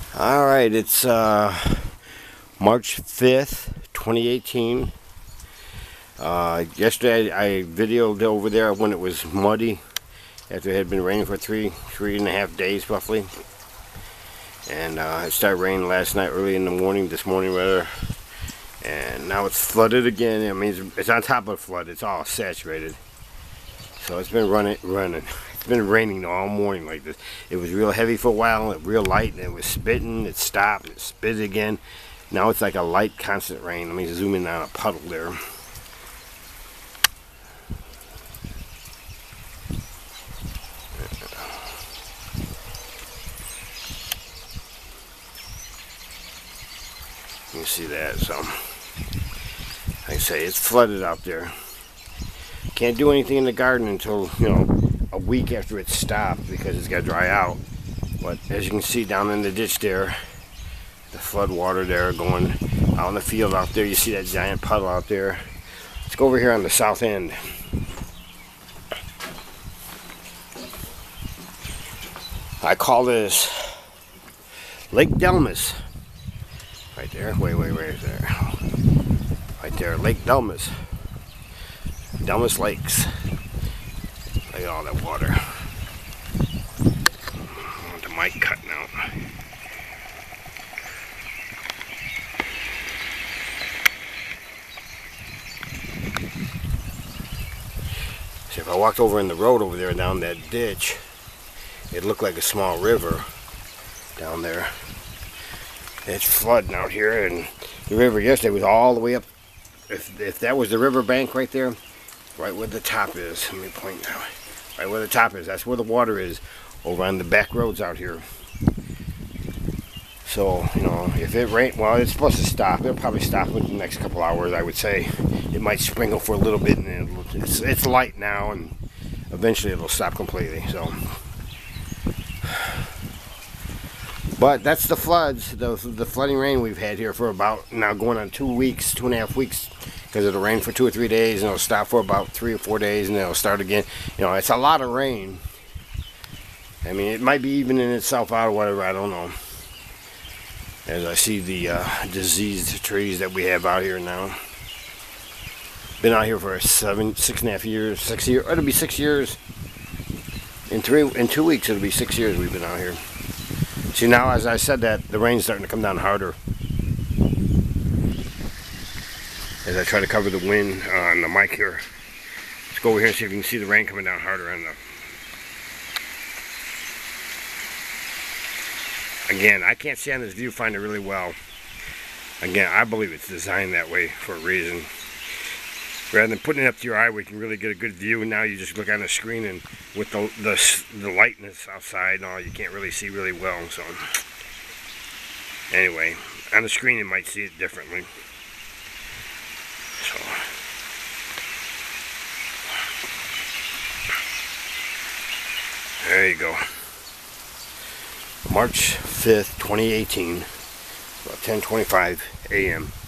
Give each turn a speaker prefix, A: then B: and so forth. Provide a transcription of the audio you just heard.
A: Alright, it's March 5th, 2018. Yesterday I videoed over there when it was muddy after it had been raining for three and a half days roughly. And it started raining last night early in the morning, this morning rather. And now it's flooded again. I mean, it's on top of the flood. It's all saturated. So it's been running. It's been raining all morning like this. It was real heavy for a while, real light, and it was spitting. It stopped, it spit again. Now it's like a light, constant rain. Let me zoom in on a puddle there. You see that? So, like I say, it's flooded out there. Can't do anything in the garden until, a week after it stopped because it's got to dry out. But as you can see down in the ditch there, the flood water there going out in the field out there. You see that giant puddle out there. Let's go over here on the south end. I call this Lake Delmas. Right there. Wait there. Right there, Lake Delmas. Delmas Lakes. Look at all that water. I want the mic cutting out. See, if I walked over in the road over there down that ditch, it looked like a small river down there. It's flooding out here, and the river yesterday was all the way up. If that was the river bank right there, right where the top is, let me point now. Right where the top is, that's where the water is, over on the back roads out here. So, if it rains, well, it's supposed to stop. It'll probably stop in the next couple hours, I would say. It might sprinkle for a little bit, and it's light now, and eventually it'll stop completely. So, but that's the floods, the flooding rain we've had here for about now going on 2 weeks, 2.5 weeks. Because it'll rain for 2 or 3 days, and it'll stop for about 3 or 4 days, and then it'll start again. It's a lot of rain. I mean, it might be evening itself out or whatever, I don't know. As I see the diseased trees that we have out here now. Been out here for 6.5 years, 6 years. It'll be 6 years. In 2 weeks, it'll be 6 years we've been out here. See, now as I said that, the rain's starting to come down harder. As I try to cover the wind on the mic here. Let's go over here and see if you can see the rain coming down harder on the... Again, I can't see on this viewfinder really well. Again, I believe it's designed that way for a reason. Rather than putting it up to your eye where you can really get a good view, and now you just look on the screen, and with the lightness outside and all, you can't really see really well. So, anyway, on the screen you might see it differently. So, there you go. March 5th, 2018, about 10:25 a.m.